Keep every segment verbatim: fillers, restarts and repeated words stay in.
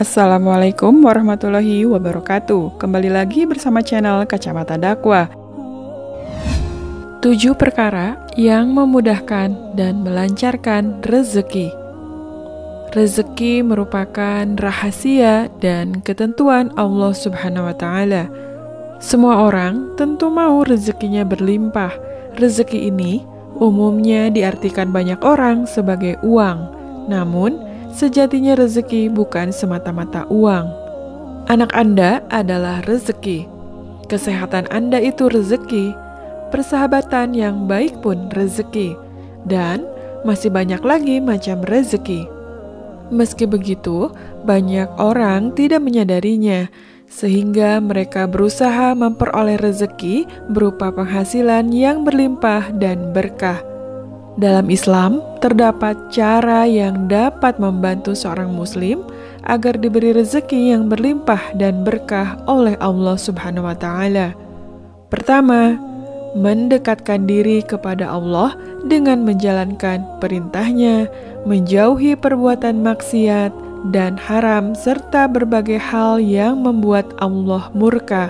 Assalamualaikum warahmatullahi wabarakatuh. Kembali lagi bersama channel Kacamata Dakwah. Tujuh perkara yang memudahkan dan melancarkan rezeki. Rezeki merupakan rahasia dan ketentuan Allah Subhanahu wa Ta'ala. Semua orang tentu mau rezekinya berlimpah. Rezeki ini umumnya diartikan banyak orang sebagai uang, namun sejatinya rezeki bukan semata-mata uang. Anak Anda adalah rezeki, kesehatan Anda itu rezeki, persahabatan yang baik pun rezeki, dan masih banyak lagi macam rezeki. Meski begitu, banyak orang tidak menyadarinya, sehingga mereka berusaha memperoleh rezeki berupa penghasilan yang berlimpah dan berkah. Dalam Islam, terdapat cara yang dapat membantu seorang muslim agar diberi rezeki yang berlimpah dan berkah oleh Allah Subhanahu wa Ta'ala. Pertama, mendekatkan diri kepada Allah dengan menjalankan perintahnya, menjauhi perbuatan maksiat dan haram serta berbagai hal yang membuat Allah murka.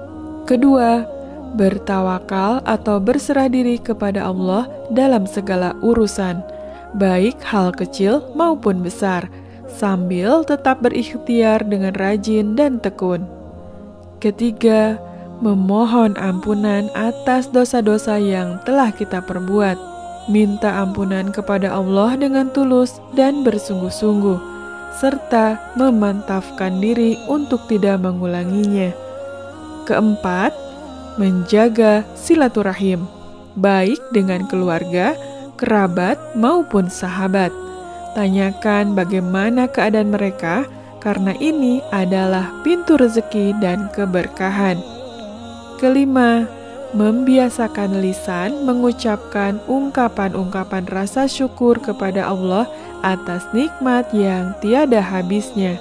Kedua, bertawakal atau berserah diri kepada Allah dalam segala urusan, baik hal kecil maupun besar, sambil tetap berikhtiar dengan rajin dan tekun. Ketiga, memohon ampunan atas dosa-dosa yang telah kita perbuat, minta ampunan kepada Allah dengan tulus dan bersungguh-sungguh, serta memantapkan diri untuk tidak mengulanginya. Keempat, menjaga silaturahim, baik dengan keluarga, kerabat, maupun sahabat. Tanyakan bagaimana keadaan mereka, karena ini adalah pintu rezeki dan keberkahan. Kelima, membiasakan lisan mengucapkan ungkapan-ungkapan rasa syukur kepada Allah atas nikmat yang tiada habisnya.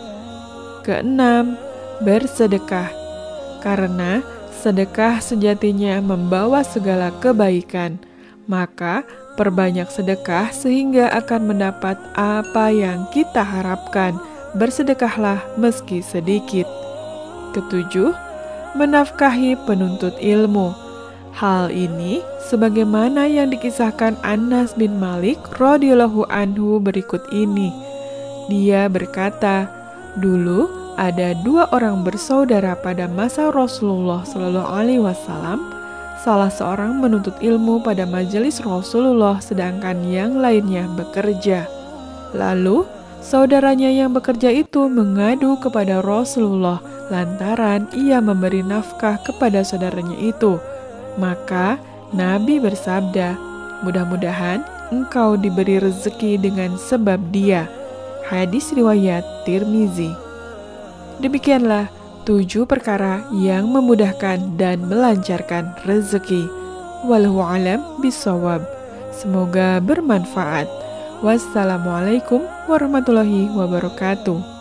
Keenam, bersedekah, karena sedekah sejatinya membawa segala kebaikan, maka perbanyak sedekah sehingga akan mendapat apa yang kita harapkan. Bersedekahlah meski sedikit. Ketujuh, menafkahi penuntut ilmu. Hal ini sebagaimana yang dikisahkan Anas bin Malik radhiyallahu anhu berikut ini. Dia berkata, dulu ada dua orang bersaudara pada masa Rasulullah Shallallahu Alaihi Wasallam. Salah seorang menuntut ilmu pada majelis Rasulullah, sedangkan yang lainnya bekerja. Lalu saudaranya yang bekerja itu mengadu kepada Rasulullah lantaran ia memberi nafkah kepada saudaranya itu. Maka Nabi bersabda, mudah-mudahan engkau diberi rezeki dengan sebab dia. Hadis riwayat Tirmizi. Demikianlah tujuh perkara yang memudahkan dan melancarkan rezeki. Wallahu a'lam bishawab. Semoga bermanfaat. Wassalamualaikum warahmatullahi wabarakatuh.